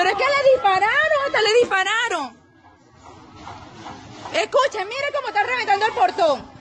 Pero es que le dispararon, hasta le dispararon. Escuchen, mire cómo está reventando el portón.